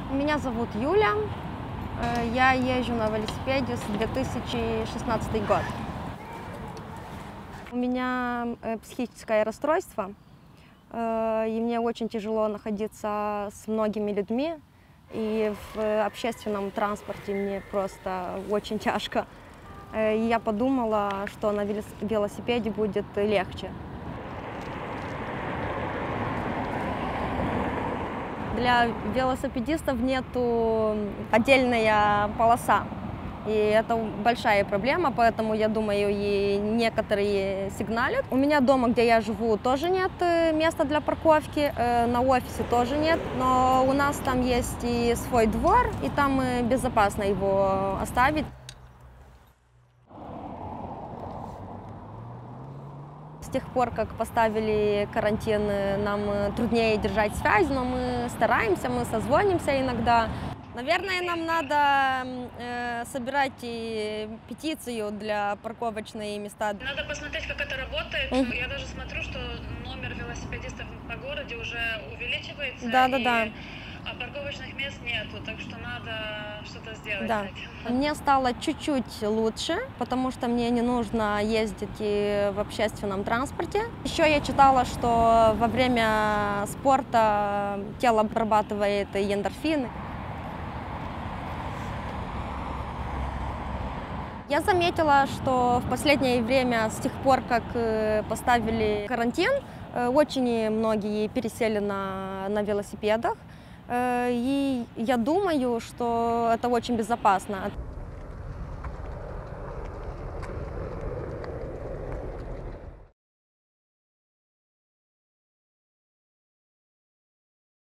Меня зовут Юля, я езжу на велосипеде с 2016 год. У меня психическое расстройство, и мне очень тяжело находиться с многими людьми, и в общественном транспорте мне просто очень тяжко. И я подумала, что на велосипеде будет легче. Для велосипедистов нету отдельная полоса, и это большая проблема, поэтому, я думаю, и некоторые сигналят. У меня дома, где я живу, тоже нет места для парковки, на офисе тоже нет, но у нас там есть и свой двор, и там безопасно его оставить. С тех пор, как поставили карантин, нам труднее держать связь, но мы стараемся, мы созвонимся иногда. Наверное, нам надо собирать петицию для парковочные места. Надо посмотреть, как это работает. Я даже смотрю, что номер велосипедистов по городе уже увеличивается. Да. А парковочных мест нету, так что надо что-то сделать. Да. Мне стало чуть-чуть лучше, потому что мне не нужно ездить в общественном транспорте. Еще я читала, что во время спорта тело обрабатывает эндорфины. Я заметила, что в последнее время, с тех пор, как поставили карантин, очень многие пересели на велосипедах. И я думаю, что это очень безопасно.